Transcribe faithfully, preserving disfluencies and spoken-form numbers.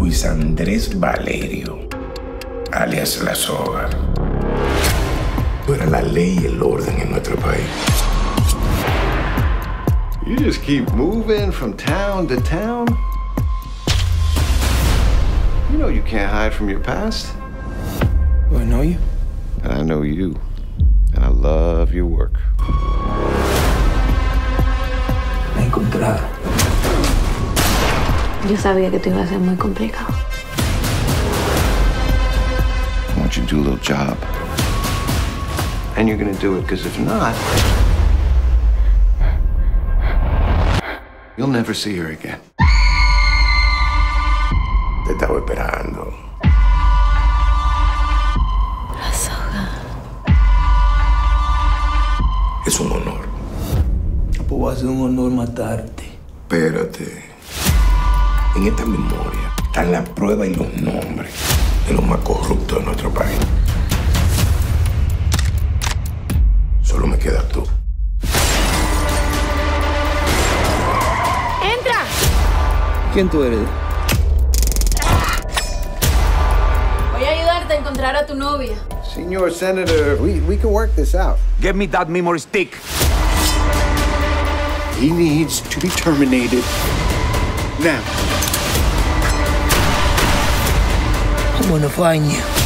Luis Andrés Valerio, alias La Soga. Tú eras la ley y el orden en nuestro país. You just keep moving from town to town. You know you can't hide from your past. Do I know you? And I know you. And I love your work. Me encontraron. Yo sabía que esto iba a ser muy complicado. I want you to do a little job. And you're gonna do it, because if not, you'll never see her again. Te estaba esperando. La Soga. Es un honor. Pues va a ser un honor matarte. Espérate. En esta memoria están las pruebas y los nombres de los más corruptos de nuestro país. Solo me quedas tú. ¡Entra! ¿Quién tú eres? Voy a ayudarte a encontrar a tu novia. Senor Senator, we, we can work this out. Give me that memory stick. He needs to be terminated now. I'm gonna find you.